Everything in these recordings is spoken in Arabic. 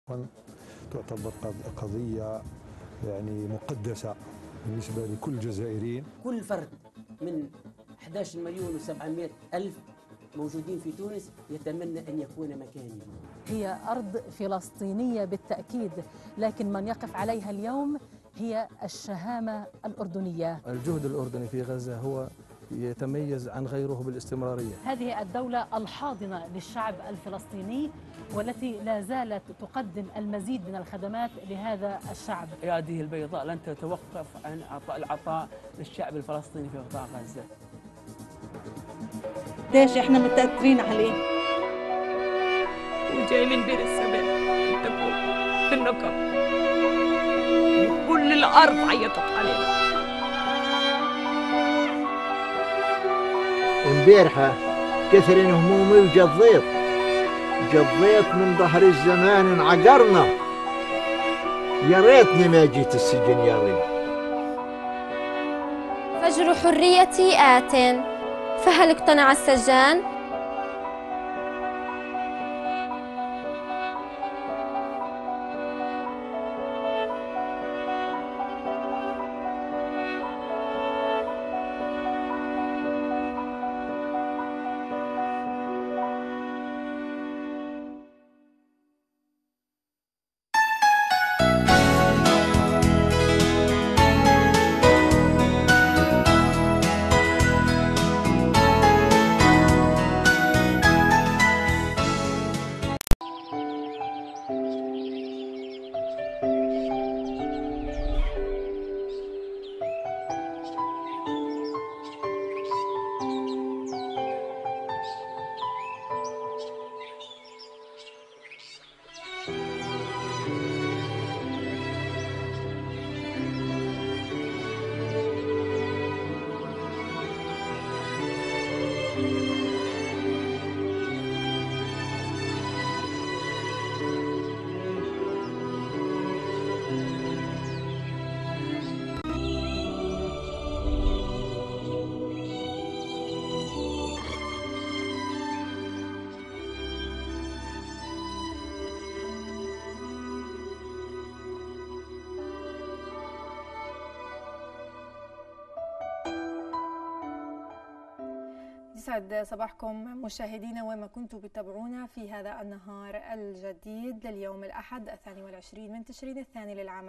تعتبر قضية يعني مقدسة بالنسبة لكل الجزائريين. كل فرد من 11 مليون و700 ألف موجودين في تونس يتمنى أن يكون مكاني. هي أرض فلسطينية بالتأكيد، لكن من يقف عليها اليوم هي الشهامة الأردنية. الجهد الأردني في غزة هو يتميز عن غيره بالاستمرارية. هذه الدولة الحاضنة للشعب الفلسطيني والتي لا زالت تقدم المزيد من الخدمات لهذا الشعب. يده البيضاء لن تتوقف عن العطاء للشعب الفلسطيني في قطاع غزة. ليش احنا متأثرين عليه وجاي من بير السبت تكون في النقب وكل الأرض عيطت علينا. امبارحة كثر همومي وجضيت من ظهر الزمان انعقرنا. يا ريتني ما جيت السجن يا ريت. فجر حريتي آت، فهل اقتنع السجان؟ يسعد صباحكم مشاهدينا وين ما كنتوا بتابعونا في هذا النهار الجديد لليوم الأحد 22 من تشرين الثاني للعام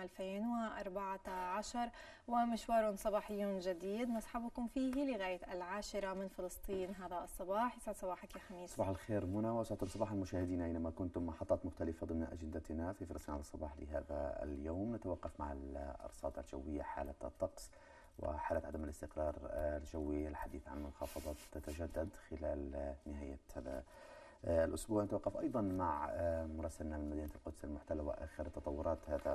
2014 ومشوار صباحي جديد نصحبكم فيه لغاية 10 من فلسطين هذا الصباح. يسعد صباحك يا خميس. صباح الخير منى وسعد صباح المشاهدين أينما كنتم. محطات مختلفة ضمن أجندتنا في فلسطين على الصباح لهذا اليوم. نتوقف مع الأرصاد الجوية، حالة الطقس وحالة عدم الاستقرار الجوي. الحديث عن منخفضات تتجدد خلال نهاية هذا الأسبوع. نتوقف أيضا مع مراسلنا من مدينة القدس المحتلة وآخر تطورات هذا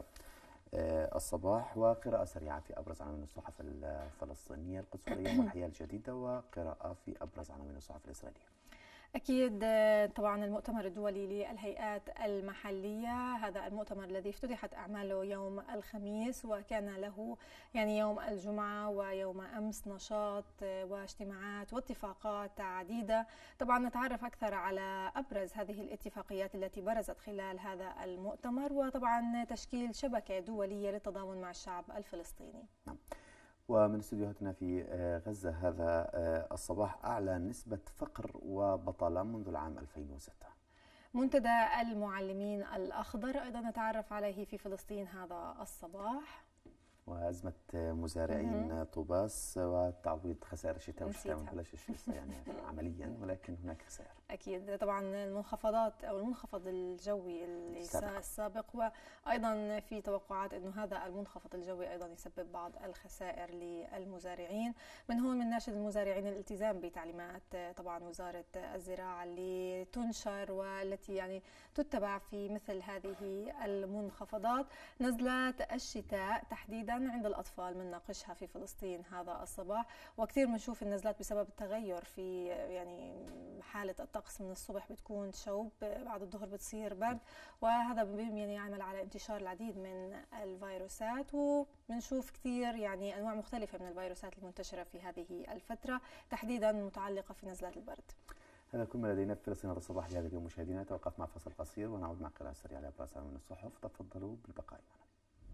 الصباح وقراءة سريعة في أبرز عناوين الصحف الفلسطينية. القدس اليوم والحياة الجديدة وقراءة في أبرز عناوين الصحف الإسرائيلية. أكيد طبعا المؤتمر الدولي للهيئات المحلية، هذا المؤتمر الذي افتتحت أعماله يوم الخميس وكان له يعني يوم الجمعة ويوم أمس نشاط واجتماعات واتفاقات عديدة. طبعا نتعرف أكثر على أبرز هذه الاتفاقيات التي برزت خلال هذا المؤتمر وطبعا تشكيل شبكة دولية للتضامن مع الشعب الفلسطيني. نعم. ومن استديوهاتنا في غزة هذا الصباح، أعلى نسبة فقر وبطالة منذ العام 2006. منتدى المعلمين الأخضر أيضا نتعرف عليه في فلسطين هذا الصباح. وأزمة مزارعين طوباس وتعويض خسائر الشتاء والشتاء ما بلشش لسه يعني عمليا، ولكن هناك خسائر. أكيد طبعا المنخفضات أو المنخفض الجوي السابق وأيضا في توقعات أنه هذا المنخفض الجوي أيضا يسبب بعض الخسائر للمزارعين. من هون من ناشد المزارعين الالتزام بتعليمات طبعا وزارة الزراعة اللي تنشر والتي يعني تتبع في مثل هذه المنخفضات. نزلات الشتاء تحديدا عند الأطفال بنناقشها في فلسطين هذا الصباح، وكثير بنشوف النزلات بسبب التغير في يعني حالة الطقس. من الصبح بتكون شوب، بعد الظهر بتصير برد، وهذا يعني يعمل على انتشار العديد من الفيروسات، وبنشوف كثير يعني أنواع مختلفة من الفيروسات المنتشرة في هذه الفترة تحديدا متعلقة في نزلات البرد. هذا كل ما لدينا في فلسطين هذا الصباح لهذا اليوم مشاهدينا. نتوقف مع فصل قصير ونعود مع قراءة سريعة لأبرز عناوين من الصحف. تفضلوا بالبقاء معنا.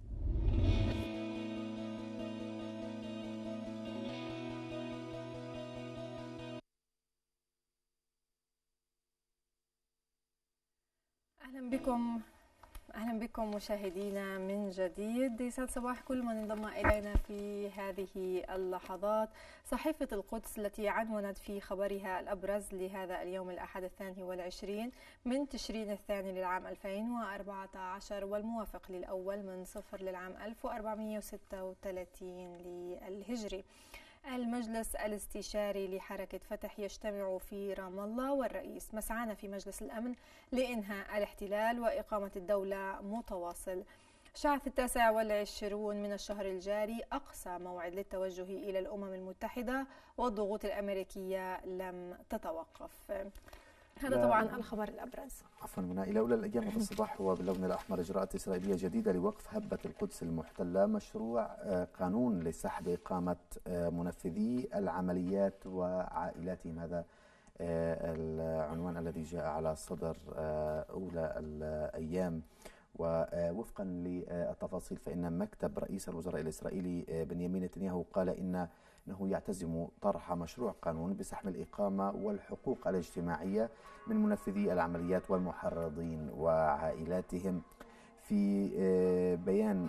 أهلا بكم مشاهدينا من جديد. يسعد صباح كل من انضم إلينا في هذه اللحظات. صحيفة القدس التي عنونت في خبرها الأبرز لهذا اليوم الأحد 22 من تشرين الثاني للعام 2014 والموافق للأول من صفر للعام 1436 للهجري. المجلس الاستشاري لحركة فتح يجتمع في رام الله، والرئيس مسعانا في مجلس الأمن لإنهاء الاحتلال وإقامة الدولة متواصل. شعب 29 من الشهر الجاري أقصى موعد للتوجه إلى الأمم المتحدة والضغوط الأمريكية لم تتوقف. هذا طبعا الخبر الأبرز. عفوا منى. إلى أولى الأيام في الصباح وباللون الأحمر إجراءات إسرائيلية جديدة لوقف هبة القدس المحتلة، مشروع قانون لسحب إقامة منفذي العمليات وعائلاتهم. هذا العنوان الذي جاء على صدر أولى الأيام. ووفقا للتفاصيل فإن مكتب رئيس الوزراء الإسرائيلي بنيامين نتنياهو قال إنه يعتزم طرح مشروع قانون بسحب الإقامة والحقوق الاجتماعية من منفذي العمليات والمحرضين وعائلاتهم. في بيان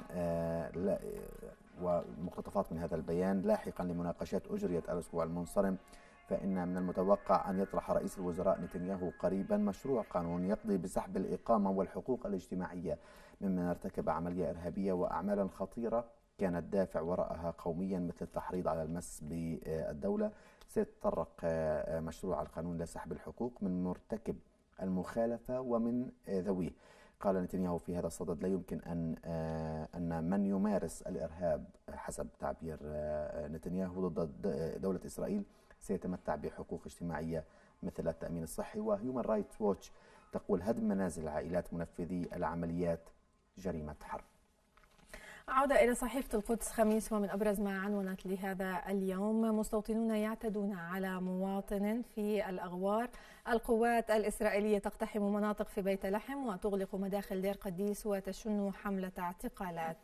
ومقتطفات من هذا البيان لاحقا لمناقشات أجريت الأسبوع المنصرم، فإن من المتوقع أن يطرح رئيس الوزراء نتنياهو قريبا مشروع قانون يقضي بسحب الإقامة والحقوق الاجتماعية ممن ارتكب عملية إرهابية وأعمالا خطيرة كان الدافع وراءها قوميا مثل التحريض على المس بالدولة. سيتطرق مشروع القانون لسحب الحقوق من مرتكب المخالفة ومن ذويه. قال نتنياهو في هذا الصدد لا يمكن أن من يمارس الإرهاب حسب تعبير نتنياهو ضد دولة إسرائيل سيتمتع بحقوق اجتماعية مثل التأمين الصحي. وهيومن رايتس ووتش تقول هدم منازل عائلات منفذي العمليات جريمة حرب. عودة إلى صحيفة القدس خميس، ومن أبرز ما عنونت لهذا اليوم: مستوطنون يعتدون على مواطن في الأغوار. القوات الإسرائيلية تقتحم مناطق في بيت لحم وتغلق مداخل دير قديس وتشن حملة اعتقالات.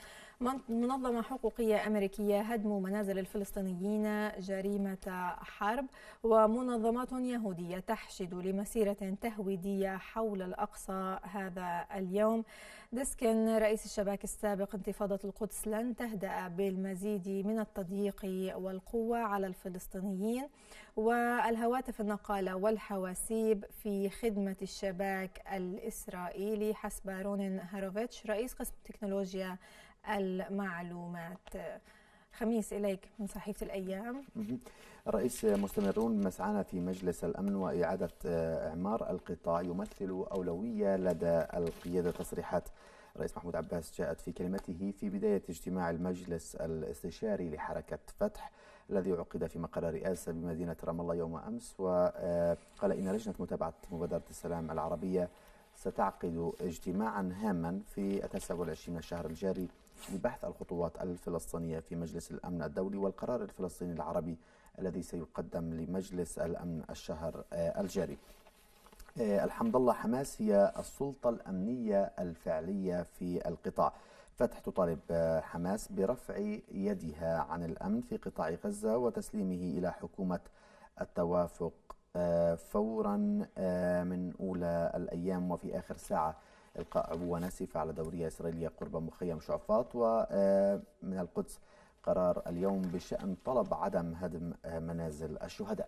منظمة حقوقية أمريكية: هدم منازل الفلسطينيين جريمة حرب. ومنظمات يهودية تحشد لمسيرة تهويدية حول الأقصى هذا اليوم. ديسكن: رئيس الشباك السابق: انتفاضة القدس لن تهدأ بالمزيد من التضييق والقوة على الفلسطينيين. والهواتف النقالة والحواسيب في خدمة الشباك الإسرائيلي حسب رونين هاروفيتش رئيس قسم تكنولوجيا المعلومات. خميس إليك من صحيفة الأيام. الرئيس مستمرون مسعانا في مجلس الأمن وإعادة إعمار القطاع يمثل أولوية لدى القيادة. تصريحات الرئيس محمود عباس جاءت في كلمته في بداية اجتماع المجلس الاستشاري لحركة فتح الذي عقد في مقر الرئاسة بمدينة رام الله يوم أمس. وقال إن لجنة متابعة مبادرة السلام العربية ستعقد اجتماعا هاما في 29 الشهر الجاري لبحث الخطوات الفلسطينية في مجلس الأمن الدولي والقرار الفلسطيني العربي الذي سيقدم لمجلس الأمن الشهر الجاري. الحمد لله، حماس هي السلطة الأمنية الفعلية في القطاع. فتح تطالب حماس برفع يدها عن الأمن في قطاع غزة وتسليمه إلى حكومة التوافق فورا من أولى الأيام. وفي آخر ساعة إلقاء عبوة ناسفة على دورية إسرائيلية قرب مخيم شعفاط. ومن القدس قرار اليوم بشأن طلب عدم هدم منازل الشهداء.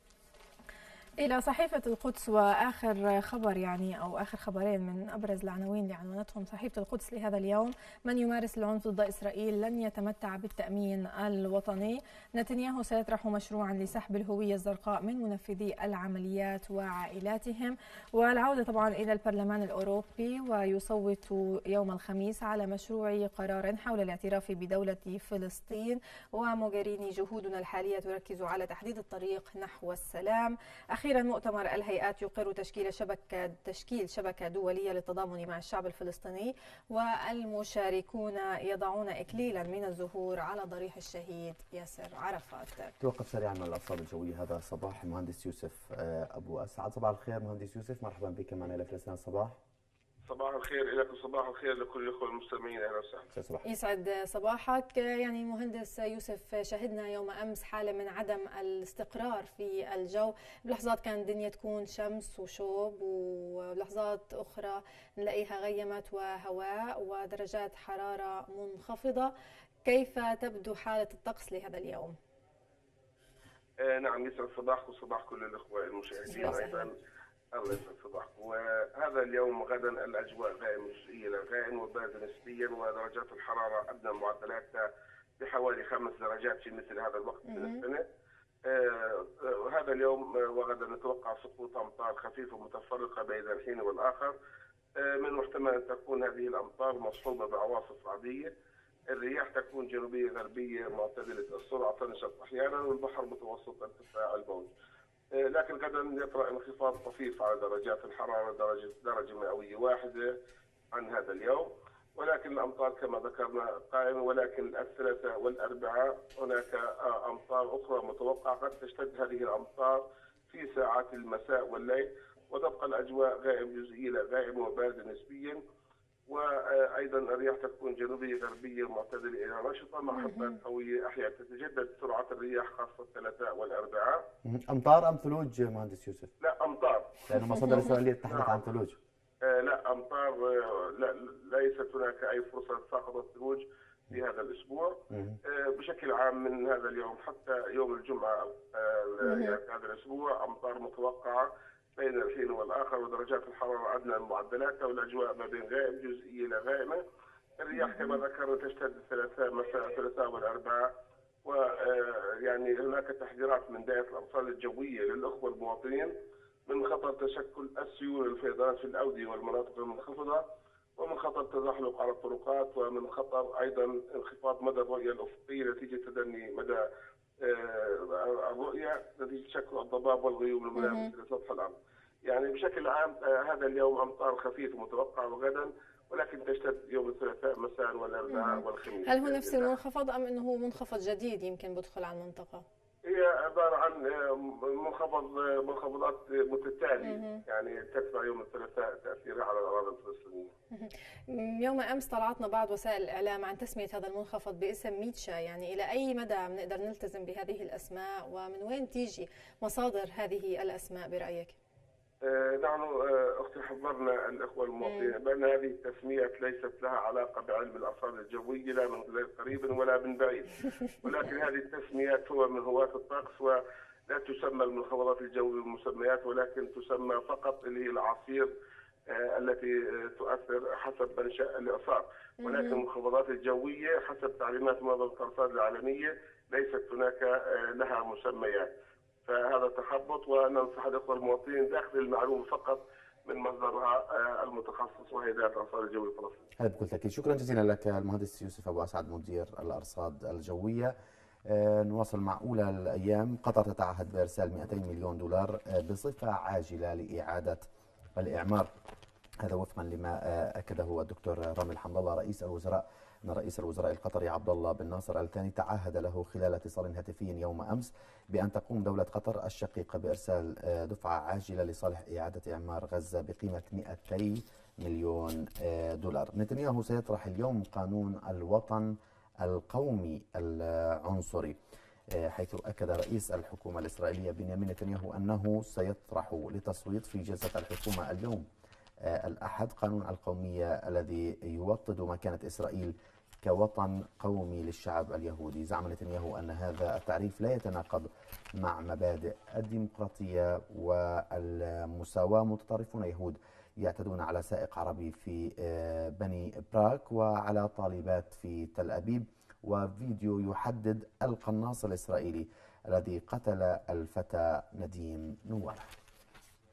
إلى صحيفة القدس، وآخر خبر أو آخر خبرين من أبرز العناوين اللي عنونتهم صحيفة القدس لهذا اليوم: من يمارس العنف ضد إسرائيل لن يتمتع بالتأمين الوطني. نتنياهو سيطرح مشروعا لسحب الهوية الزرقاء من منفذي العمليات وعائلاتهم. والعودة طبعا إلى البرلمان الأوروبي، ويصوت يوم الخميس على مشروع قرار حول الاعتراف بدولة فلسطين. وموغريني: جهودنا الحالية تركز على تحديد الطريق نحو السلام. أخيرا أخيرا مؤتمر الهيئات يقر تشكيل شبكة دولية للتضامن مع الشعب الفلسطيني، والمشاركون يضعون إكليلا من الزهور على ضريح الشهيد ياسر عرفات. توقف سريعا من الأرصاد الجوية هذا الصباح المهندس يوسف أبو أسعد. صباح الخير مهندس يوسف، مرحبا بك معنا إلى فلسطين الصباح. صباح الخير لك وصباح الخير لكل الأخوة المستمعين. أهلا وسهلا. يسعد صباحك. يعني مهندس يوسف، شهدنا يوم أمس حالة من عدم الاستقرار في الجو، بلحظات كان الدنيا تكون شمس وشوب، ولحظات أخرى نلاقيها غيمت وهواء ودرجات حرارة منخفضة. كيف تبدو حالة الطقس لهذا اليوم؟ نعم، يسعد صباحكم وصباح كل الأخوة المشاهدين أيضا. الله يسعد صباحكم. وهذا اليوم غدا الأجواء غائمة جزئيا إلى غائم وباردة نسبيا، ودرجات الحرارة أدنى معدلاتها بحوالي 5 درجات في مثل هذا الوقت من السنة. وهذا اليوم وغدا نتوقع سقوط أمطار خفيفة متفرقة بين الحين والآخر. من المحتمل أن تكون هذه الأمطار مصحوبة بعواصف رعدية. الرياح تكون جنوبية غربية معتدلة السرعة، تنشط أحيانا، والبحر متوسط ارتفاع الموج. لكن غدا يطرأ انخفاض طفيف على درجات الحرارة، درجة مئوية واحدة عن هذا اليوم، ولكن الأمطار كما ذكرنا قائمة. ولكن الثلاثاء والأربعاء هناك أمطار أخرى متوقعة، قد تشتد هذه الأمطار في ساعات المساء والليل، وتبقى الأجواء غائم جزئية إلى غائمة وباردة نسبيا. وأيضا الرياح تكون جنوبية غربية معتدلة إلى نشطة مع حبات قوية، أحيانا تتجدد سرعة الرياح خاصة الثلاثاء والأربعاء. أمطار أم ثلوج مهندس يوسف؟ لا، أمطار، لأنه مصادر إسرائيلية تحدث عن ثلوج. لا، أمطار. لا، ليست هناك أي فرصة سقط الثلوج في هذا الأسبوع. بشكل عام من هذا اليوم حتى يوم الجمعة هذا الأسبوع أمطار متوقعة بين الحين والآخر، ودرجات الحرارة أدنى معدلاتها، والأجواء ما بين غائم جزئية إلى غائمة. الرياح كما ذكرنا تشتد الثلاثاء مساء الثلاثاء والأربعاء. ويعني هناك تحذيرات من دائرة الأرصاد الجوية للأخوة المواطنين من خطر تشكل السيول والفيضانات في الأودية والمناطق المنخفضة، ومن خطر تزحلق على الطرقات، ومن خطر أيضا انخفاض مدى الرؤية الأفقية نتيجة تدني مدى الرؤية نتيجة تشكل الضباب والغيوم الملامسة لسطح الأرض. يعني بشكل عام هذا اليوم أمطار خفيفة متوقعة وغدا، ولكن تشتد يوم الثلاثاء مساء والأربعاء والخميس. هل هو نفس المنخفض أم أنه منخفض جديد يمكن بدخل على المنطقة؟ هي عبارة عن منخفضات متتالية، يعني تتبع يوم الثلاثاء تأثيرها على الأراضي الفلسطينية. يوم أمس طلعتنا بعض وسائل الإعلام عن تسمية هذا المنخفض باسم ميتشا، يعني إلى أي مدى بنقدر نلتزم بهذه الأسماء، ومن وين تيجي مصادر هذه الأسماء برأيك؟ نحن أختي حذرنا الأخوة المواطنين بأن هذه التسميات ليست لها علاقة بعلم الأرصاد الجوية لا من قريب ولا من بعيد، ولكن هذه التسميات هو من هواة الطقس، ولا تسمى المنخفضات الجوية بالمسميات، ولكن تسمى فقط اللي هي الأعاصير التي تؤثر حسب منشأ الإعصار. ولكن المنخفضات الجوية حسب تعليمات منظمة الأرصاد العالمية ليست هناك لها مسميات، فهذا تخبط. وننصح الأخوة المواطنين داخل المعلومة فقط من مصدرها المتخصص وهي ذات الأرصاد الجوية الفلسطينية. هذا بكل تأكيد. شكرا جزيلا لك المهندس يوسف أبو أسعد مدير الأرصاد الجوية. نواصل مع أولى الأيام. قطر تتعهد بإرسال 200 مليون دولار بصفة عاجلة لإعادة الإعمار، هذا وفقا لما أكده الدكتور رامي الحمد الله رئيس الوزراء. أن رئيس الوزراء القطري عبد الله بن ناصر الثاني تعهد له خلال اتصال هاتفي يوم أمس بأن تقوم دولة قطر الشقيقة بإرسال دفعة عاجلة لصالح إعادة إعمار غزة بقيمة 200 مليون دولار. نتنياهو سيطرح اليوم قانون الوطن القومي العنصري، حيث أكد رئيس الحكومة الإسرائيلية بنيامين نتنياهو أنه سيطرح لتصويت في جلسة الحكومة اليوم الأحد قانون القومية الذي يوطد مكانة إسرائيل كوطن قومي للشعب اليهودي. زعم نتنياهو أن هذا التعريف لا يتناقض مع مبادئ الديمقراطية والمساواة. متطرفون يهود يعتدون على سائق عربي في بني براك وعلى طالبات في تل أبيب، وفيديو يحدد القناص الإسرائيلي الذي قتل الفتى نديم نوار.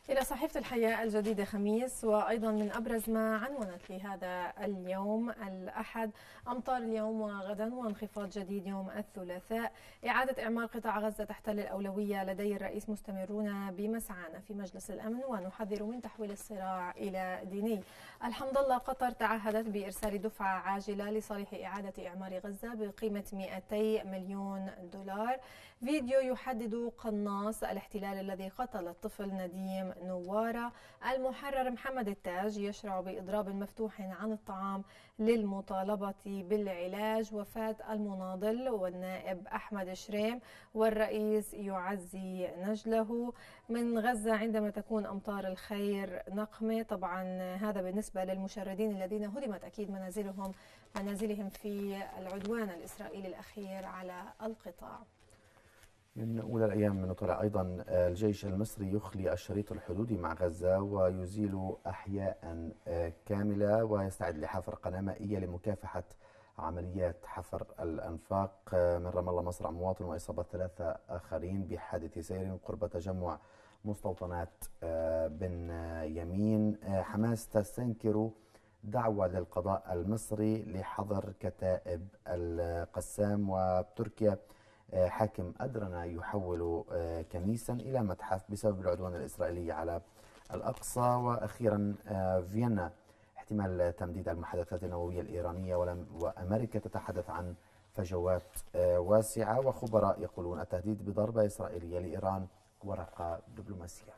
إلى صحيفة الحياة الجديدة خميس. وأيضا من أبرز ما عنونت لهذا اليوم الأحد: أمطار اليوم وغدا وانخفاض جديد يوم الثلاثاء. إعادة إعمار قطاع غزة تحتل الأولوية لدي الرئيس، مستمرون بمسعانا في مجلس الأمن ونحذر من تحويل الصراع إلى ديني. الحمد لله قطر تعهدت بإرسال دفعة عاجلة لصالح إعادة إعمار غزة بقيمة 200 مليون دولار. فيديو يحدد قناص الاحتلال الذي قتل الطفل نديم نوارة. المحرر محمد التاج يشرع بإضراب مفتوح عن الطعام للمطالبة بالعلاج. وفاة المناضل والنائب أحمد شريم والرئيس يعزي نجله. من غزة عندما تكون أمطار الخير نقمة. طبعا هذا بالنسبة للمشردين الذين هدمت أكيد منازلهم في العدوان الإسرائيلي الأخير على القطاع. من أولى الأيام نطلع أيضا الجيش المصري يخلي الشريط الحدودي مع غزة ويزيل أحياء كاملة ويستعد لحفر قناة مائية لمكافحة عمليات حفر الأنفاق. من رام الله مصرع مواطن وإصابة 3 آخرين بحادث سير قرب تجمع مستوطنات بن يمين. حماس تستنكر دعوة للقضاء المصري لحظر كتائب القسام. وتركيا حاكم أدرنا يحول كنيسا إلى متحف بسبب العدوان الإسرائيلي على الأقصى. وأخيرا فيينا احتمال تمديد المحادثات النووية الإيرانية وأمريكا تتحدث عن فجوات واسعة. وخبراء يقولون التهديد بضربة إسرائيلية لإيران ورقة دبلوماسية.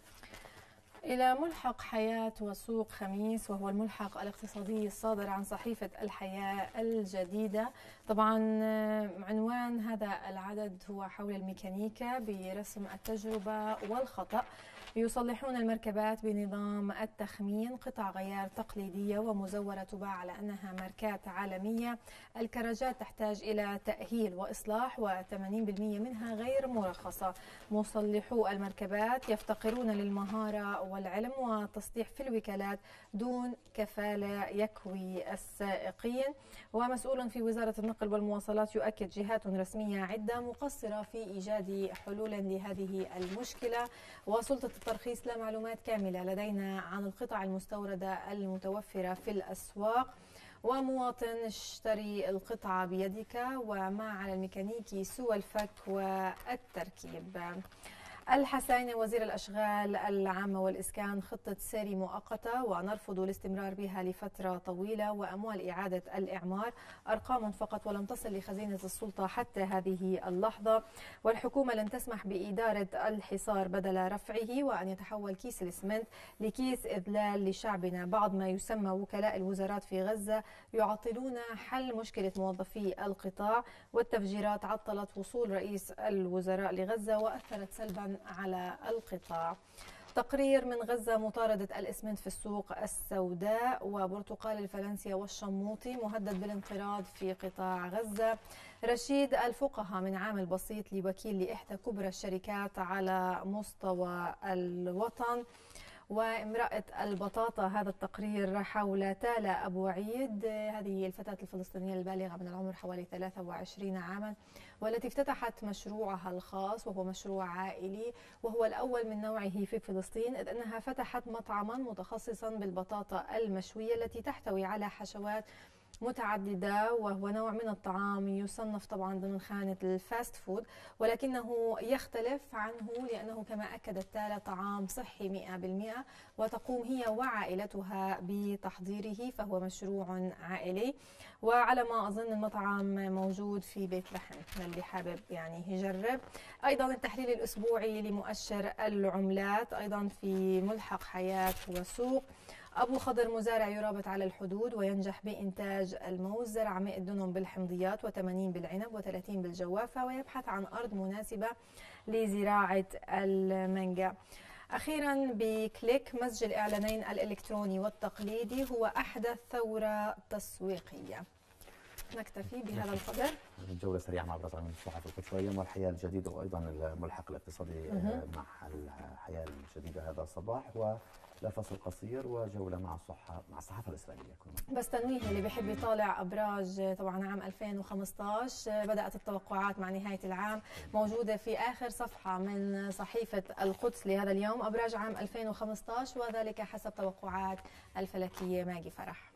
إلى ملحق حياة وسوق خميس، وهو الملحق الاقتصادي الصادر عن صحيفة الحياة الجديدة. طبعا عنوان هذا العدد هو حول الميكانيكا برسم التجربة والخطأ. يصلحون المركبات بنظام التخمين، قطع غيار تقليدية ومزورة تباع على أنها ماركات عالمية. الكراجات تحتاج إلى تأهيل وإصلاح و80% منها غير مرخصة. مصلحو المركبات يفتقرون للمهارة والعلم والتصليح في الوكالات دون كفالة يكوي السائقين. ومسؤول في وزارة النقل والمواصلات يؤكد جهات رسمية عدة مقصرة في إيجاد حلول لهذه المشكلة. وسلطة الترخيص لا معلومات كاملة لدينا عن القطع المستوردة المتوفرة في الأسواق. ومواطن اشتري القطعة بيدك وما على الميكانيكي سوى الفك والتركيب. الحسيني وزير الأشغال العامة والإسكان خطة ساري مؤقتة ونرفض الاستمرار بها لفترة طويلة. وأموال إعادة الإعمار أرقام فقط ولم تصل لخزينة السلطة حتى هذه اللحظة. والحكومة لن تسمح بإدارة الحصار بدل رفعه، وأن يتحول كيس الإسمنت لكيس إذلال لشعبنا. بعض ما يسمى وكلاء الوزارات في غزة يعطلون حل مشكلة موظفي القطاع. والتفجيرات عطلت وصول رئيس الوزراء لغزة وأثرت سلبا على القطاع. تقرير من غزة: مطاردة الإسمنت في السوق السوداء. وبرتقال الفلنسية والشموطي مهدد بالانقراض في قطاع غزة. رشيد الفقهاء من عامل بسيط لوكيل لإحدى كبرى الشركات على مستوى الوطن. وامرأة البطاطا، هذا التقرير حول تالا أبو عيد، هذه الفتاة الفلسطينية البالغة من العمر حوالي 23 عاما، والتي افتتحت مشروعها الخاص وهو مشروع عائلي وهو الأول من نوعه في فلسطين، إذ أنها فتحت مطعما متخصصا بالبطاطا المشوية التي تحتوي على حشوات متعددة، وهو نوع من الطعام يصنف طبعا ضمن خانة الفاست فود، ولكنه يختلف عنه لأنه كما أكدت تالا طعام صحي 100%، وتقوم هي وعائلتها بتحضيره، فهو مشروع عائلي. وعلى ما أظن المطعم موجود في بيت لحم للي حابب يعني يجرب. أيضا التحليل الأسبوعي لمؤشر العملات أيضا في ملحق حياة وسوق. أبو خضر مزارع يرابط على الحدود وينجح بإنتاج الموز، زرع 100 دنم بالحمضيات و80 بالعنب و30 بالجوافة، ويبحث عن أرض مناسبة لزراعة المانجا. أخيرا بكليك، مزج الإعلانين الإلكتروني والتقليدي هو أحدث ثورة تسويقية. نكتفي بهذا القدر. جولة سريعة مع أبرز من الصحف القدسية والحياة الجديدة، وأيضا الملحق الاقتصادي مع الحياة الجديدة هذا الصباح. لفصل قصير وجولة مع الصحافة الإسرائيلية. بس تنويه اللي بيحب يطالع أبراج طبعا عام 2015 بدأت التوقعات مع نهاية العام موجودة في آخر صفحة من صحيفة القدس لهذا اليوم، أبراج عام 2015 وذلك حسب توقعات الفلكية ماجي فرح.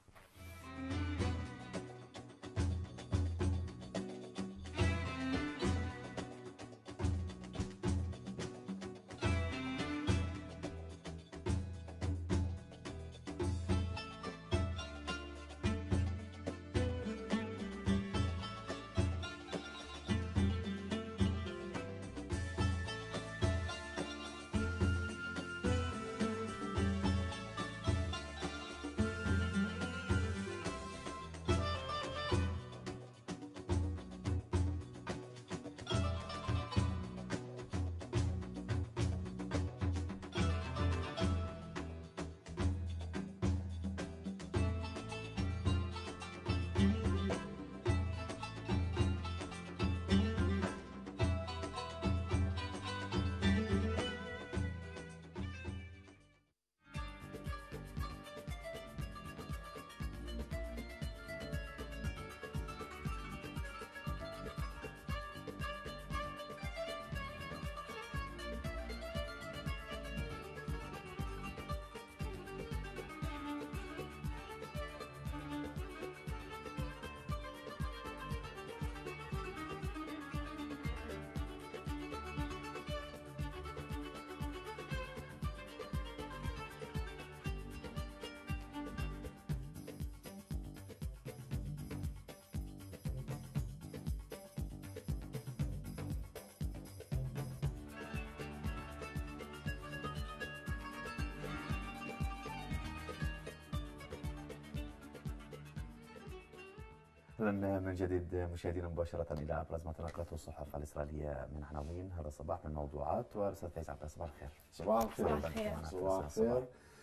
من جديد مشاهدينا مباشرة إلى أبرز ما تنقلته الصحف الإسرائيلية من عناوين هذا الصباح من موضوعات. ورسالة فايز عباس، صباح الخير. صباح الخير. صباح الخير.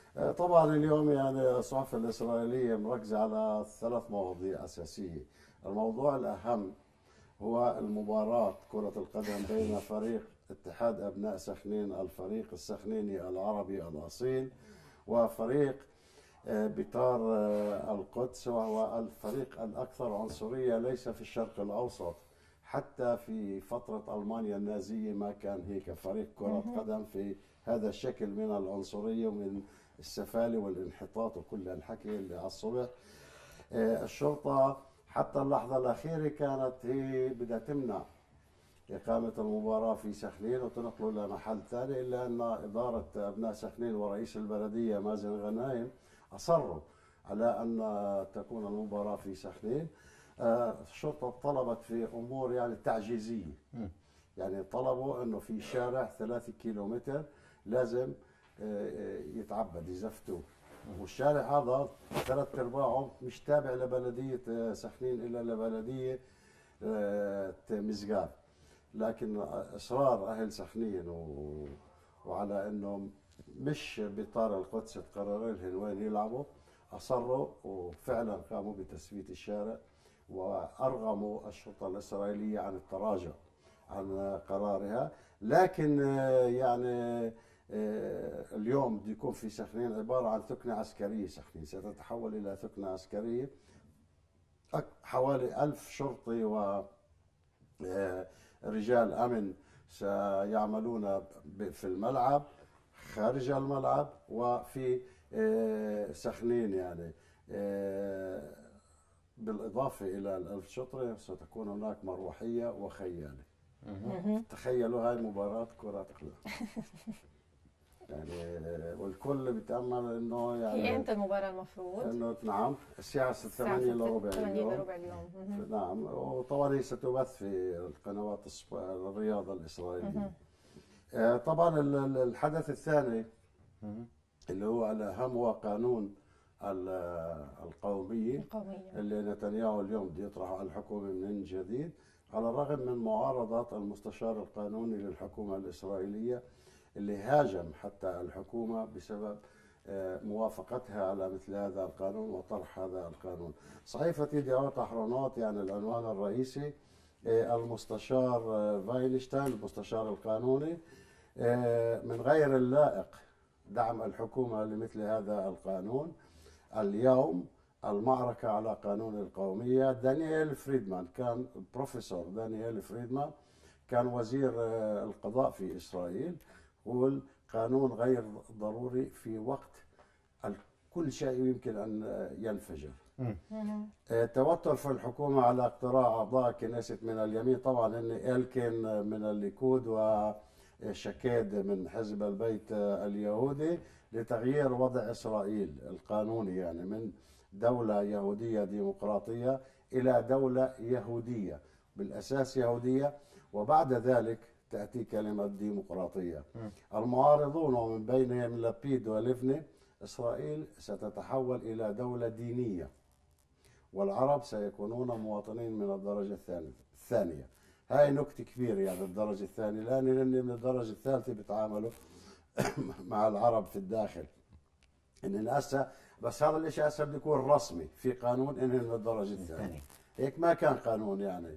طبعا اليوم يعني الصحف الإسرائيلية مركزة على 3 مواضيع أساسية. الموضوع الأهم هو المباراة كرة القدم بين فريق اتحاد أبناء سخنين الفريق السخنيني العربي الأصيل وفريق بيطار القدس، وهو الفريق الأكثر عنصرية ليس في الشرق الأوسط، حتى في فترة ألمانيا النازية ما كان هيك فريق كرة قدم في هذا الشكل من العنصرية ومن السفالة والانحطاط وكل الحكي اللي على الصبح. الشرطة حتى اللحظة الأخيرة كانت هي بدها تمنع إقامة المباراة في سخنين وتنقله إلى محل ثاني، إلا أن إدارة أبناء سخنين ورئيس البلدية مازن غنايم أصروا على أن تكون المباراة في سخنين. الشرطة طلبت في أمور يعني تعجيزية، يعني طلبوا أنه في شارع 3 كيلومتر لازم يتعبد يزفتوه، والشارع هذا 3/4 مش تابع لبلدية سخنين إلا لبلدية مسقال. لكن إصرار أهل سخنين وعلى أنه مش بطار القدس تقرر لهم وين يلعبوا، أصروا وفعلا قاموا بتسوية الشارع وأرغموا الشرطة الإسرائيلية عن التراجع عن قرارها. لكن يعني اليوم بده يكون في سخنين عبارة عن ثكنة عسكرية. سخنين ستتحول إلى ثكنة عسكرية، حوالي 1000 شرطي ورجال أمن سيعملون في الملعب خارج الملعب وفي سخنين. يعني بالإضافة إلى 1000 شرطي ستكون هناك مروحية وخيالة. تخيلوا هاي مباراة كرة قدم يعني، والكل بيتأمل إنه يعني هي إمتى المباراة المفروض؟ إنه نعم الساعة 8:15 اليوم. نعم، وطبعا هي ستبث في القنوات الرياضة الإسرائيلية. طبعا الحدث الثاني اللي هو الأهم هو قانون القومية اللي نتنياهو اليوم بده يطرحه على الحكومة من جديد، على الرغم من معارضة المستشار القانوني للحكومة الإسرائيلية اللي هاجم حتى الحكومة بسبب موافقتها على مثل هذا القانون وطرح هذا القانون. صحيفة يديعوت أحرونوت يعني العنوان الرئيسي المستشار فاينشتاين المستشار القانوني من غير اللائق دعم الحكومة لمثل هذا القانون. اليوم المعركة على قانون القومية، دانيال فريدمان كان بروفيسور، دانيال فريدمان كان وزير القضاء في إسرائيل، يقول قانون غير ضروري في وقت كل شيء يمكن أن ينفجر. توتر في الحكومة على اقتراع أعضاء كنيسة من اليمين، طبعا إن إلكن من الليكود وشكاد من حزب البيت اليهودي، لتغيير وضع إسرائيل القانوني، يعني من دولة يهودية ديمقراطية إلى دولة يهودية بالأساس يهودية، وبعد ذلك تأتي كلمة ديمقراطية. المعارضون ومن بينهم لبيد وليفني، إسرائيل ستتحول إلى دولة دينية والعرب سيكونون مواطنين من الدرجة الثانية. هاي نكتة كبيرة، يعني الدرجة الثانية، لأن من الدرجة الثالثة بيتعاملوا مع العرب في الداخل. إن هسه بس هذا الشيء هسه بده يكون رسمي في قانون إنه من الدرجة الثانية، هيك ما كان قانون يعني.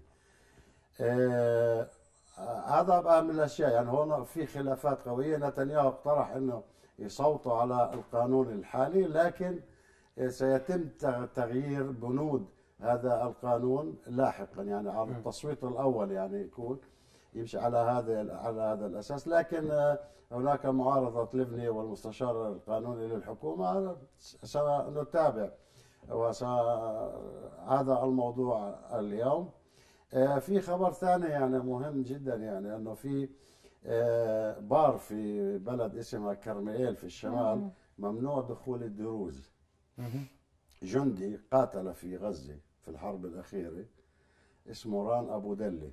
هذا أهم الأشياء. يعني هون في خلافات قوية. نتنياهو اقترح إنه يصوتوا على القانون الحالي، لكن سيتم تغيير بنود هذا القانون لاحقا، يعني على التصويت الأول يعني يكون يمشي على هذا الأساس. لكن هناك معارضة ليفني والمستشار القانوني للحكومة، سنتابع هذا الموضوع اليوم. في خبر ثاني يعني مهم جدا، يعني أنه في بار في بلد اسمها كرميل في الشمال ممنوع دخول الدروز. جندي قاتل في غزة في الحرب الأخيرة اسمه ران أبو دلي،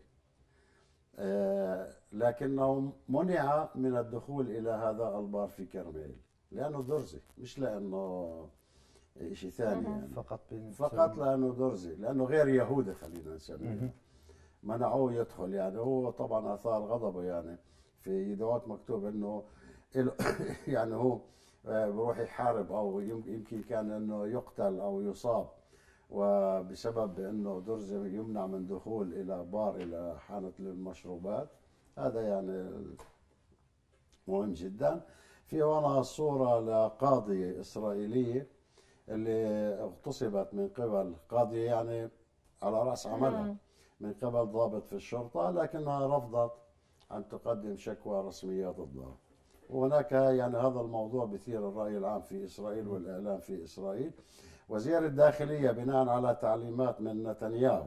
لكنه منع من الدخول إلى هذا البار في كرميل لأنه درزي، مش لأنه شيء ثاني يعني. فقط لأنه درزي، لأنه غير يهودي خلينا نسميه. منعوه يدخل. يعني هو طبعا أثار غضبه، يعني في يدوات مكتوب أنه يعني هو بروح يحارب أو يمكن كان أنه يقتل أو يصاب، وبسبب أنه درزي يمنع من دخول إلى بار، إلى حانة للمشروبات. هذا يعني مهم جدا. في هنا صورة لقاضية إسرائيلية اللي اغتصبت من قبل قاضية يعني على رأس عملها من قبل ضابط في الشرطة، لكنها رفضت أن تقدم شكوى رسمية ضدها. وهناك يعني هذا الموضوع بثير الرأي العام في إسرائيل والإعلام في إسرائيل. وزير الداخلية بناء على تعليمات من نتنياهو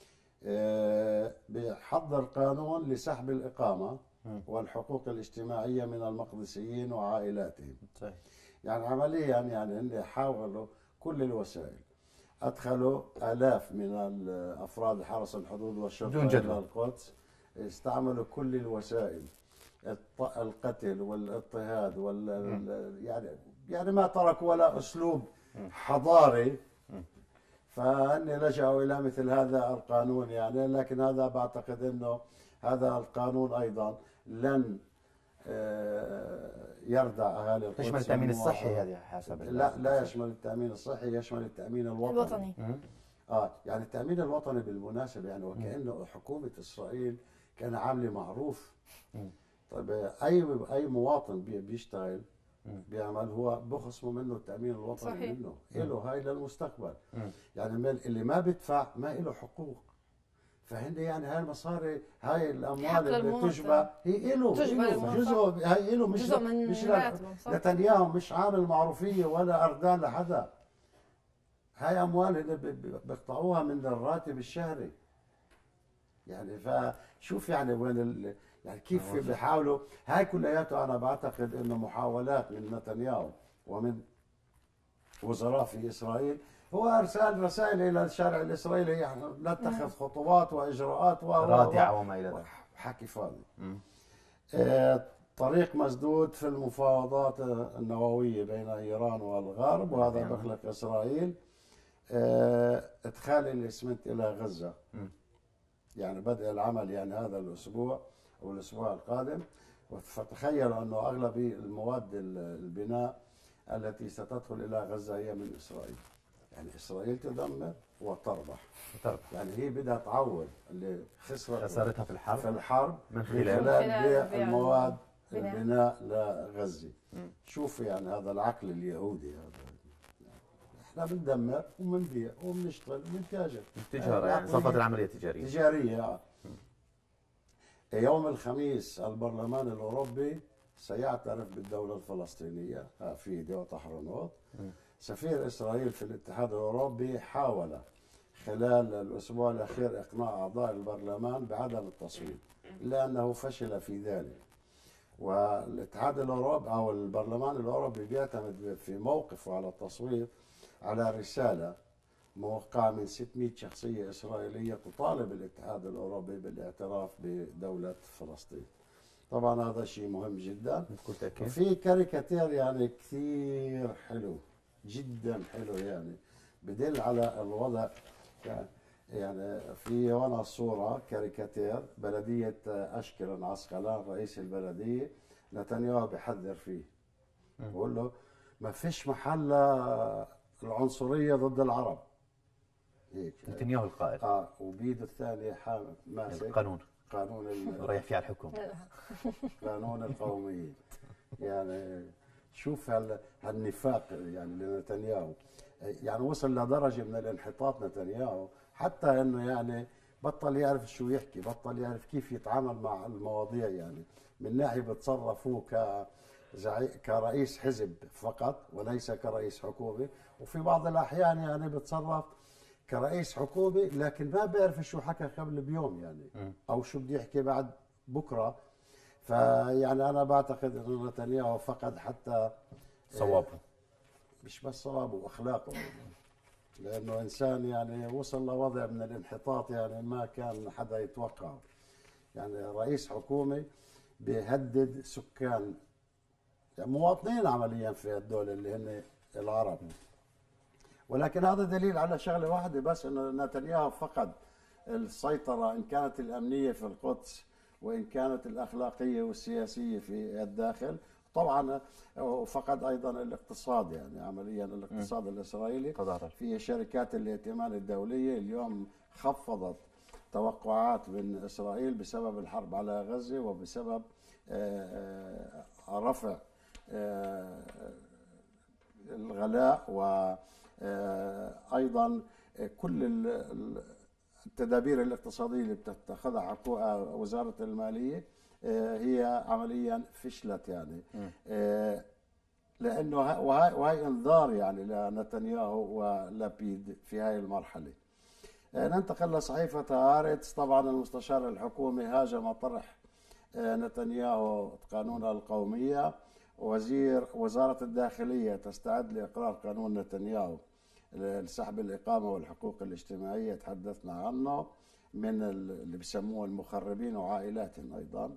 بيحضر قانون لسحب الإقامة والحقوق الاجتماعية من المقدسيين وعائلاتهم. يعني عمليا يعني هم حاولوا كل الوسائل، أدخلوا آلاف من الأفراد حرس الحدود والشرطة إلى القدس، استعملوا كل الوسائل، القتل والاضطهاد يعني ما تركوا ولا أسلوب حضاري. فأني لجأوا إلى مثل هذا القانون يعني. لكن هذا بعتقد أنه هذا القانون أيضا لن يردع أهالي القدس. يشمل التأمين الصحي هذه حسب لا يشمل التأمين الصحي، يشمل التأمين الوطني. يعني التأمين الوطني بالمناسبة يعني وكأنه حكومة إسرائيل كان عاملة معروف. طيب أي مواطن بيشتغل بيعمل هو بخصموا منه التأمين الوطني صحيح. منه له هاي للمستقبل. يعني اللي ما بيدفع ما له حقوق. فهن يعني هاي المصاري، هاي الاموال اللي تجبى هي له جزء، هي له مش نتنياهو مش عامل معروفيه ولا اردان لحدا. هاي اموال اللي بيقطعوها من الراتب الشهري. يعني فشوف يعني وين يعني كيف بيحاولوا. هاي كلياته انا بعتقد انه محاولات من نتنياهو ومن وزراء في اسرائيل، هو ارسال رسائل الى الشارع الاسرائيلي يعني نتخذ خطوات واجراءات رادعه وما الى ذلك. حكي فاضي. طريق مسدود في المفاوضات النوويه بين ايران والغرب، وهذا بخلق اسرائيل. ادخال الاسمنت الى غزه يعني بدء العمل يعني هذا الاسبوع او الاسبوع القادم. فتخيلوا انه اغلب المواد البناء التي ستدخل الى غزه هي من اسرائيل. يعني اسرائيل تدمر وتربح. يعني هي بدها تعوض اللي خسرتها في الحرب من خلال بيع المواد البناء لغزة. شوف يعني هذا العقل اليهودي هذا، احنا بندمر وبنبيع وبنشتغل وبنتاجر. التجارة يعني صفت العملية تجارية. تجارية. يوم الخميس البرلمان الأوروبي سيعترف بالدولة الفلسطينية في دوت أحرنوت. سفير إسرائيل في الاتحاد الأوروبي حاول خلال الأسبوع الأخير إقناع أعضاء البرلمان بعدم التصويت، إلا أنه فشل في ذلك. والاتحاد الأوروبي أو البرلمان الأوروبي بيعتمد في موقفه على التصويت على رسالة موقعة من 600 شخصية إسرائيلية تطالب الاتحاد الأوروبي بالاعتراف بدولة فلسطين. طبعا هذا شيء مهم جدا. وفي كاريكاتير يعني كثير حلو جدا حلو، يعني بدل على الوضع. يعني في هنا صورة كاريكاتير بلدية أشكلون عسقلان رئيس البلدية، نتنياهو بيحذر فيه بقول له ما فيش محل العنصرية ضد العرب. هيك نتنياهو القائد. وبيده الثانية ماسك قانون رايح فيه على الحكم. قانون القومية. يعني شوف هالنفاق يعني لنتنياهو، يعني وصل لدرجة من الانحطاط نتنياهو حتى انه يعني بطل يعرف شو يحكي، بطل يعرف كيف يتعامل مع المواضيع. يعني من ناحية بتصرف هو كرئيس حزب فقط وليس كرئيس حكومة، وفي بعض الأحيان يعني بتصرف كرئيس حكومة لكن ما بيعرف شو حكى قبل بيوم يعني أو شو بده يحكي بعد بكرة. فيعني أنا بعتقد أنه نتنياهو فقد حتى صوابه، مش بس صوابه وأخلاقه، لأنه إنسان يعني وصل لوضع من الانحطاط يعني ما كان حدا يتوقعه. يعني رئيس حكومة بيهدد سكان يعني مواطنين عمليا في الدولة اللي هن العرب. ولكن هذا دليل على شغلة واحدة بس، أنه نتنياهو فقد السيطرة إن كانت الأمنية في القدس وإن كانت الأخلاقية والسياسية في الداخل. طبعا فقد أيضا الاقتصاد، يعني عمليا الاقتصاد الإسرائيلي في شركات الائتمان الدولية اليوم خفضت توقعات من إسرائيل بسبب الحرب على غزة وبسبب رفع الغلاء، وأيضا كل التدابير الاقتصادية اللي بتتخذها وزارة المالية هي عمليا فشلت يعني. لأنه وهي انذار يعني لنتنياهو ولابيد في هاي المرحلة. ننتقل لصحيفة هارتز. طبعا المستشار الحكومي هاجم طرح نتنياهو قانون القومية. وزارة الداخلية تستعد لإقرار قانون نتنياهو لسحب الإقامة والحقوق الاجتماعية تحدثنا عنه من اللي بسموه المخربين وعائلاتهم. أيضا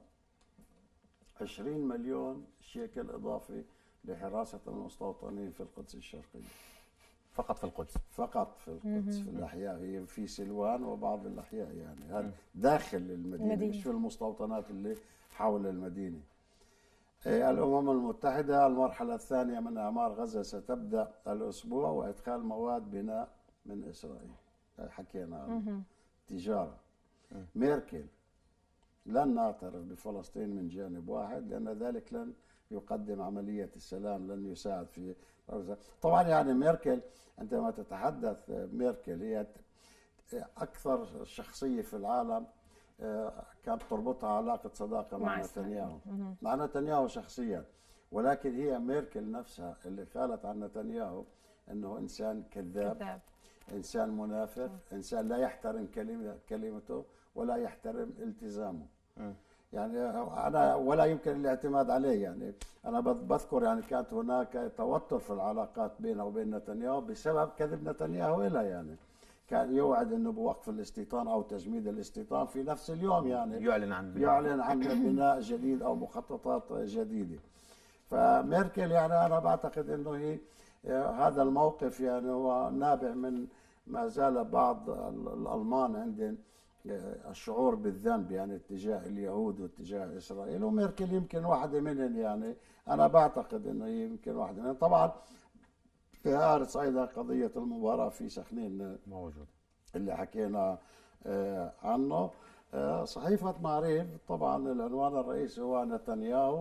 20 مليون شيكل إضافي لحراسة المستوطنين في القدس الشرقية. فقط في القدس؟ فقط في القدس. في الأحياء هي في سلوان وبعض الأحياء يعني هذا داخل المدينة مش في المستوطنات اللي حول المدينة. الأمم المتحدة المرحلة الثانية من إعمار غزة ستبدأ الأسبوع وإدخال مواد بناء من إسرائيل. حكينا عنه. تجارة. ميركل لن نعترف بفلسطين من جانب واحد لأن ذلك لن يقدم عملية السلام، لن يساعد في طبعا يعني ميركل عندما تتحدث ميركل هي أكثر شخصية في العالم كانت تربطها علاقة صداقة مع نتنياهو، مع نتنياهو شخصيا. ولكن هي ميركل نفسها اللي قالت عن نتنياهو أنه إنسان كذاب. إنسان منافق، إنسان لا يحترم كلمته ولا يحترم التزامه. يعني أنا ولا يمكن الاعتماد عليه. يعني أنا بذكر يعني كانت هناك توتر في العلاقات بينه وبين نتنياهو بسبب كذب نتنياهو إلى يعني كان يوعد انه بوقف الاستيطان او تجميد الاستيطان في نفس اليوم، يعني يعلن عن بناء جديد او مخططات جديده. فميركل يعني انا بعتقد انه هي هذا الموقف يعني هو نابع من ما زال بعض الالمان عندهم الشعور بالذنب يعني اتجاه اليهود واتجاه اسرائيل، وميركل يمكن واحده منهم. يعني انا بعتقد انه يمكن واحده منهم. طبعا في هارتز أيضا قضية المباراة في سخنين موجود اللي حكينا عنه. صحيفة معريف طبعا العنوان الرئيسي هو نتنياهو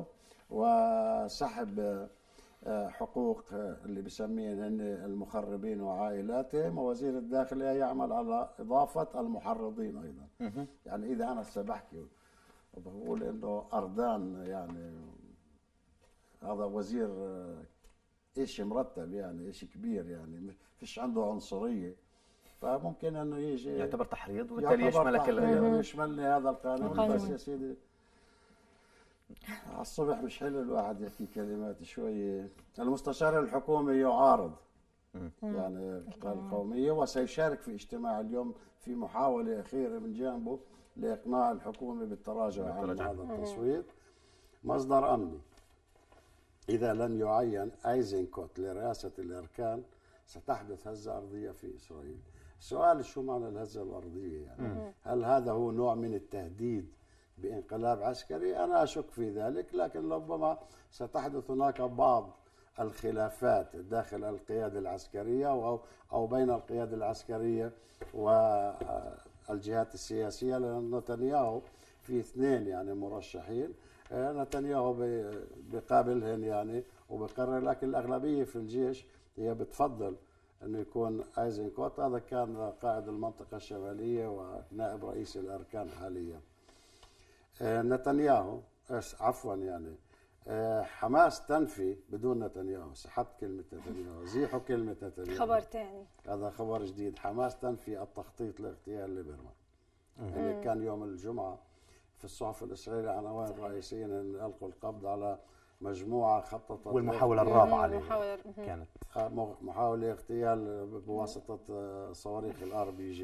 وسحب حقوق اللي بسميهن المخربين وعائلاتهم، ووزير الداخلية يعمل على إضافة المحرضين أيضا. يعني إذا أنا هسه بحكي وبقول إنه أردان يعني هذا وزير إشي مرتب، يعني إشي كبير، يعني فيش عنده عنصرية، فممكن إنه يجي يعتبر تحريض وبالتالي يشملك يشملني هذا القانون. بس يا سيدي على الصبح مش حلو الواحد يحكي كلمات شوية. المستشار الحكومي يعارض يعني القومية، وسيشارك في اجتماع اليوم في محاولة أخيرة من جانبه لإقناع الحكومة بالتراجع عن هذا التصويت. مصدر أمني: إذا لم يعين أيزنكوت لرئاسة الأركان ستحدث هزة أرضية في إسرائيل. السؤال شو معنى الهزة الأرضية؟ يعني هل هذا هو نوع من التهديد بانقلاب عسكري؟ أنا أشك في ذلك، لكن ربما ستحدث هناك بعض الخلافات داخل القيادة العسكرية أو بين القيادة العسكرية والجهات السياسية، لأن نتنياهو في 2 يعني مرشحين، نتنياهو بقابلهن يعني وبقرر، لكن الأغلبية في الجيش هي بتفضل أنه يكون أيزنكوت. هذا كان قائد المنطقة الشمالية ونائب رئيس الأركان حاليا. نتنياهو عفوا يعني حماس تنفي بدون نتنياهو. سحبت كلمة نتنياهو، زيحوا كلمة نتنياهو. خبر ثاني، هذا خبر جديد. حماس تنفي التخطيط لاغتيال ليبرمان. اللي كان يوم الجمعة في الصحف الإسرائيلية عناوين رئيسية أن ألقوا القبض على مجموعة خططت، والمحاولة الرابعة كانت محاولة اغتيال بواسطة صواريخ الRPG.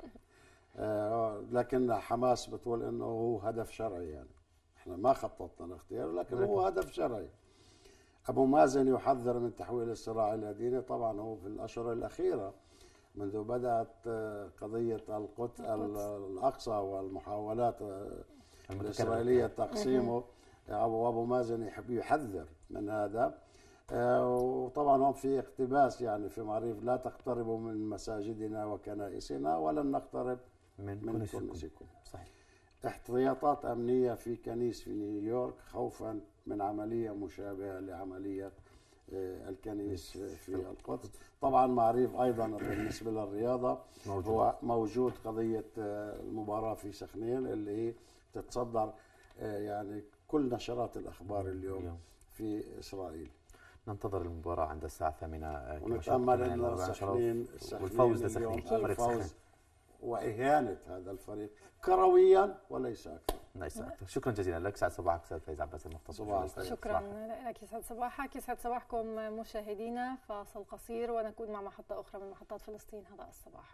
لكن حماس بتقول انه هو هدف شرعي، يعني احنا ما خططنا الاغتيال، لكن هو هدف شرعي. ابو مازن يحذر من تحويل الصراع الى ديني. طبعا هو في الاشهر الاخيره منذ بدات قضيه الاقصى والمحاولات الاسرائيليه تقسيمه، ابو مازن يحذر من هذا. وطبعا هم في اقتباس يعني في معريف: لا تقتربوا من مساجدنا وكنائسنا ولن نقترب من كنيسكم. صحيح. احتياطات أمنية في كنيس في نيويورك خوفا من عملية مشابهة لعملية الكنيس في القدس. طبعا معريف أيضا بالنسبة للرياضة هو موجود قضية المباراة في سخنين اللي هي تتصدر يعني كل نشرات الأخبار اليوم في إسرائيل. ننتظر المباراة عند الساعة 8 ونتأمل أن سخنين والفوز لسخنين، الفوز وإهانة هذا الفريق كرويا وليس أكثر. ليس أكثر. شكرا جزيلا لك. سعد صباحك أستاذ فايز عباس المختص. شكرا لك. يسعد صباحك. يسعد صباحكم مشاهدينا. فاصل قصير ونكون مع محطة أخرى من محطات فلسطين هذا الصباح.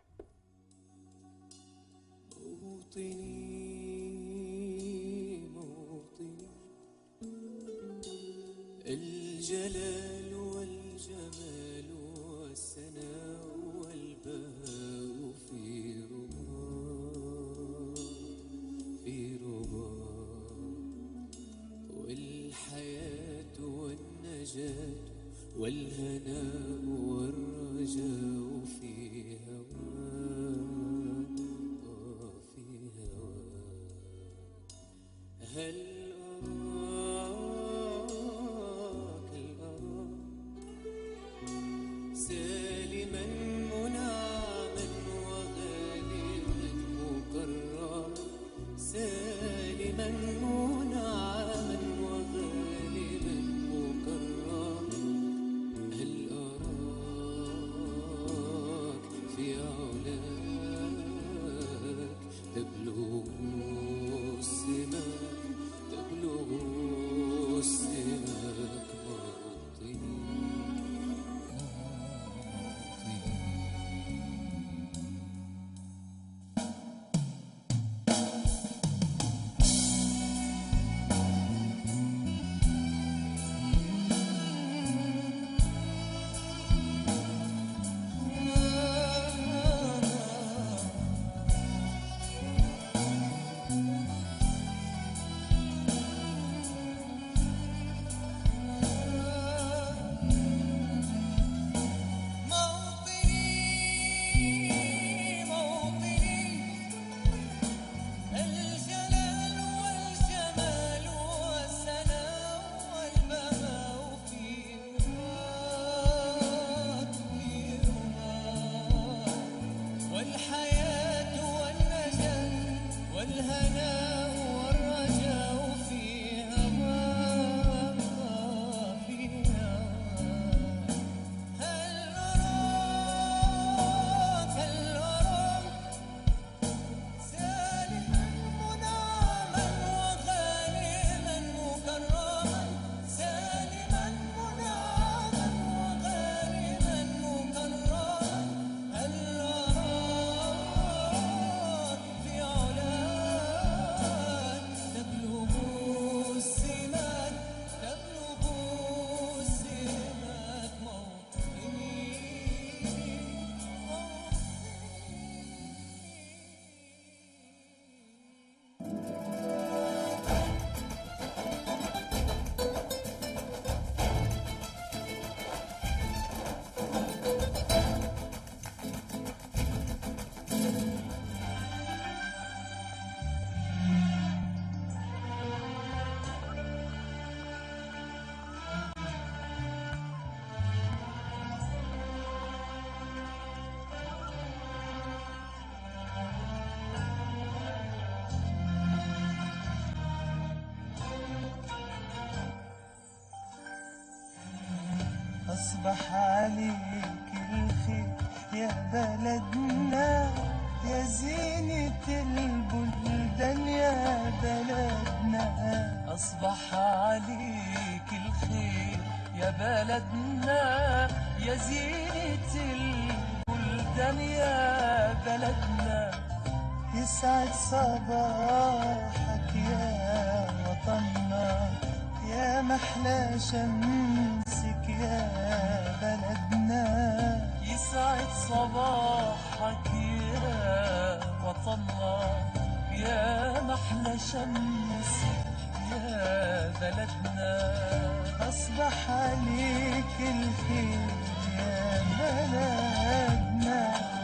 الجلال والجمال والسناء والبهاء في رباط والحياة والنجاة والهناء والرجاء في هواك هل سالما منعما وغالبا مكرما سالما منعما وغالبا مكرما هل أراك في علاك تبلغ السماء تبلغ السماء أصبح عليك الخير يا بلدنا يا زينة البلدان يا بلدنا. أصبح عليك الخير يا بلدنا يا زينة البلدان يا بلدنا. يسعد صباحك يا وطننا يا محلى شمسك يا بلدنا. يسعد صباحك يا وطننا يا محلى شمسك يا بلدنا. أصبح عليك الخير يا بلدنا.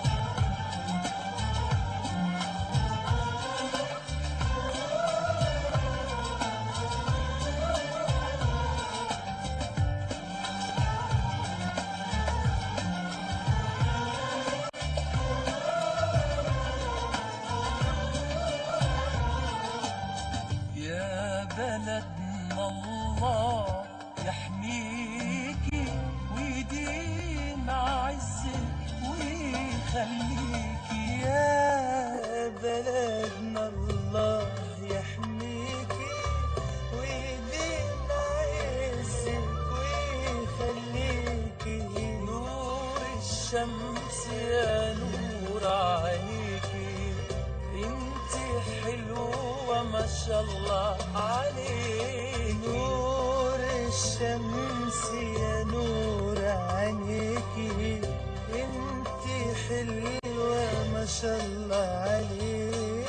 بلدنا الله يحميكي ويديم عزك ويخليكي. يا بلدنا الله يحميكي ويديم عزك ويخليكي. نور الشمس يا نور عينيكي انتي حلوة ما شاء الله عليك. نور الشمس يا نور عينيكي انتي حلوة ما شاء الله عليكي.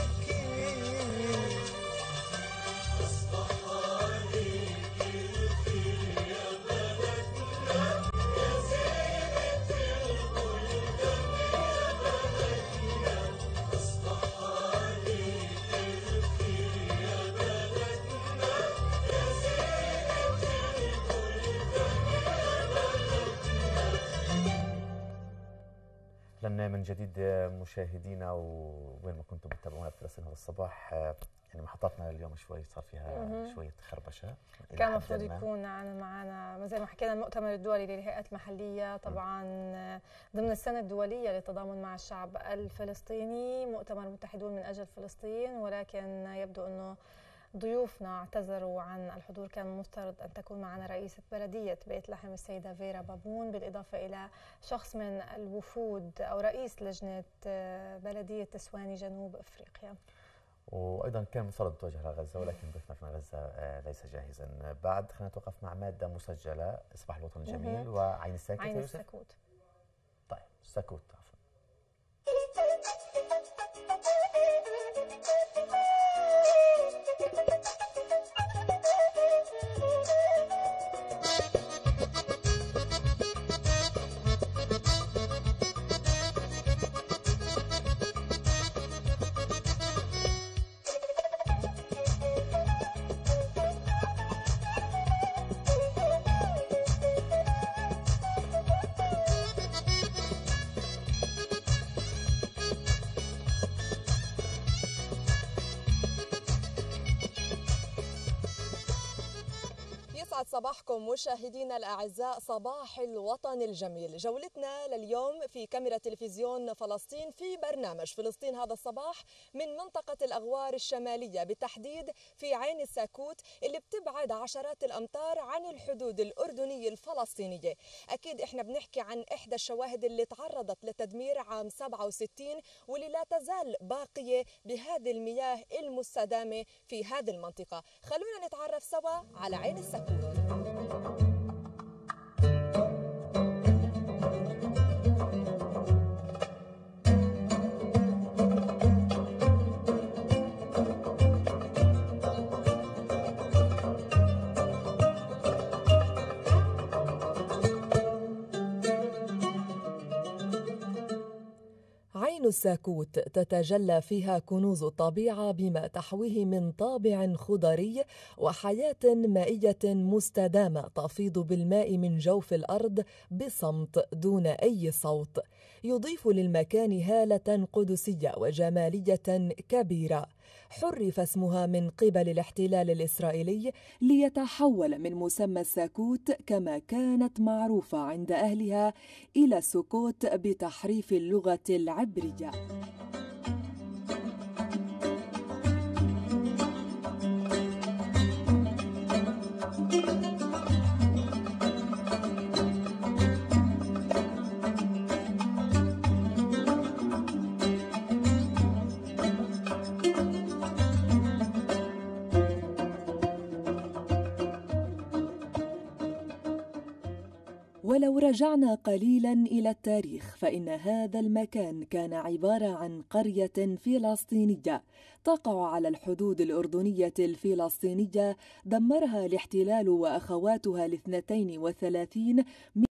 أصبح عليك الخير يا بلدنا يا زينة البلدان يا بلدنا. أصبح عليك الخير يا بلدنا يا زينة البلدان يا بلدنا. لأن من جديد مشاهدينا وين ما كنتم بتتابعونا في فلسطين هذا الصباح، يعني محطاتنا اليوم شوي صار فيها شوية خربشة. كان المفروض يكون معنا زي ما حكينا المؤتمر الدولي للهيئات المحلية طبعا ضمن السنة الدولية للتضامن مع الشعب الفلسطيني، مؤتمر متحدون من أجل فلسطين، ولكن يبدو أنه ضيوفنا اعتذروا عن الحضور. كان المفترض أن تكون معنا رئيسة بلدية بيت لحم السيدة فيرا بابون، بالإضافة إلى شخص من الوفود أو رئيس لجنة بلدية تسواني جنوب أفريقيا. وأيضا كان مفترض التوجه لغزة ولكن ضيفنا في غزة ليس جاهزا. بعد خلينا نتوقف مع مادة مسجلة، إصباح الوطن الجميل وعين الساكت. عين السكوت. طيب السكوت عفوا. يسعد صباحكم مشاهدينا الأعزاء، صباح الوطن الجميل. جولتنا لليوم في كاميرا تلفزيون فلسطين في برنامج فلسطين هذا الصباح من منطقة الأغوار الشمالية، بالتحديد في عين الساكوت اللي بتبعد عشرات الأمتار عن الحدود الأردنية الفلسطينية. أكيد إحنا بنحكي عن إحدى الشواهد اللي تعرضت لتدمير عام 67 واللي لا تزال باقية بهذه المياه المستدامة في هذه المنطقة. خلونا نتعرف سوا على عين الساكوت. عين الساكوت تتجلى فيها كنوز الطبيعة بما تحويه من طابع خضري وحياة مائية مستدامة تفيض بالماء من جوف الأرض بصمت دون أي صوت. يضيف للمكان هالة قدسية وجمالية كبيرة. حرف اسمها من قبل الاحتلال الإسرائيلي ليتحول من مسمى الساكوت كما كانت معروفة عند أهلها إلى سكوت بتحريف اللغة العبرية. ولو رجعنا قليلا إلى التاريخ فإن هذا المكان كان عبارة عن قرية فلسطينية تقع على الحدود الأردنية الفلسطينية دمرها الاحتلال وأخواتها ال32